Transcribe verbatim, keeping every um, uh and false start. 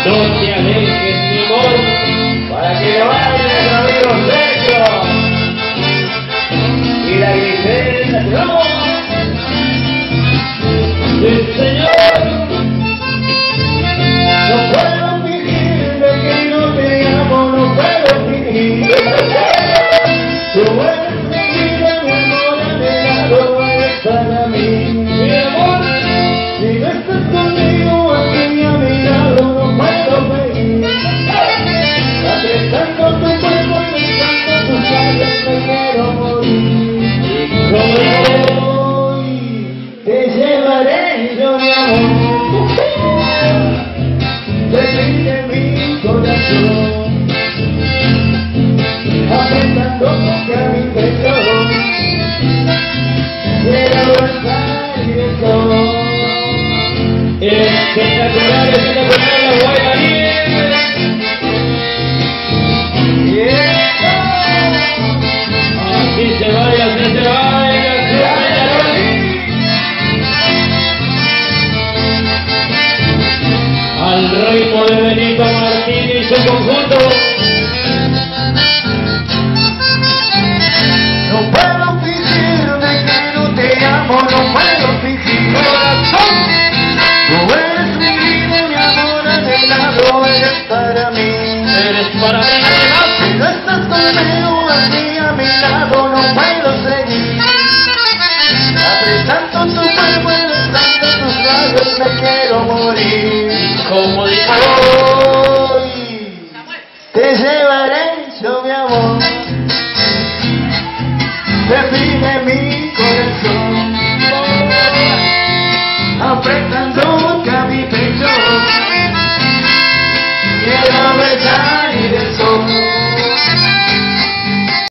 No te alejes, mi amor, para que lo bailen amigos bellos. Y la Griselda, ¡no! ¡Sí, señor! No puedo fingir de que no te amo, no puedo fingir. Tú eres mi vida, mi amor, anhelado eres para mí. Mi amor, si no estás conmigo aquí a mi lado, no puedo venir. Apretando tu cuerpo y besando tus labios, me quiero morir. Hoy te llevaré yo, mi amor, de mi corazón, apretando a mi pecho, quiero abrazar y besar. Espectacular, espectacular la buena nieve. Así se vaya, así se vaya, así se vaya. Al ritmo de Benito Martín y su conjunto. No puedo fingir de que no te amo, no puedo fingir, corazón. Tú eres mi vida, mi amor, anhelado eres para mí. Eres para mí, si no estás conmigo aquí a mi lado, no puedo seguir. Apretando tu cuerpo y besando tus labios, me quiero morir. Como dijo hoy, te llevaré yo, mi amor, define mi corazón, apretando a mi pecho, quiero besar y besar.